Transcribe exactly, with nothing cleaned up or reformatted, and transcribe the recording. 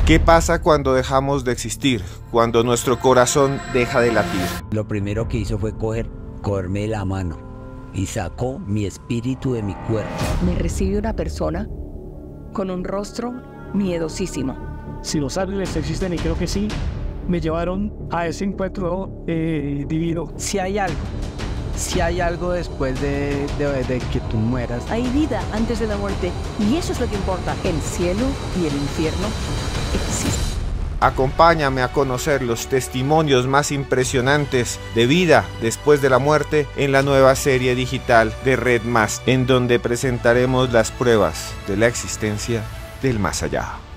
¿Qué pasa cuando dejamos de existir? Cuando nuestro corazón deja de latir. Lo primero que hizo fue coger, cogerme la mano y sacó mi espíritu de mi cuerpo. Me recibe una persona con un rostro miedosísimo. Si los ángeles existen, y creo que sí, me llevaron a ese encuentro eh, divino. Si hay algo, si hay algo después de, de, de que tú mueras. Hay vida antes de la muerte y eso es lo que importa. El cielo y el infierno existen. Acompáñame a conocer los testimonios más impresionantes de vida después de la muerte en la nueva serie digital de Red Más, en donde presentaremos las pruebas de la existencia del más allá.